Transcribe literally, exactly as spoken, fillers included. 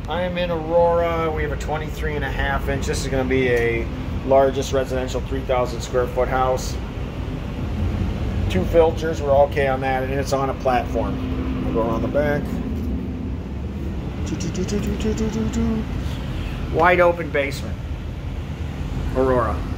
I am in Aurora. We have a twenty-three and a half inch. This is going to be a largest residential three thousand square foot house. Two filters, we're okay on that, and it's on a platform. We'll go around the back. Wide open basement. Aurora.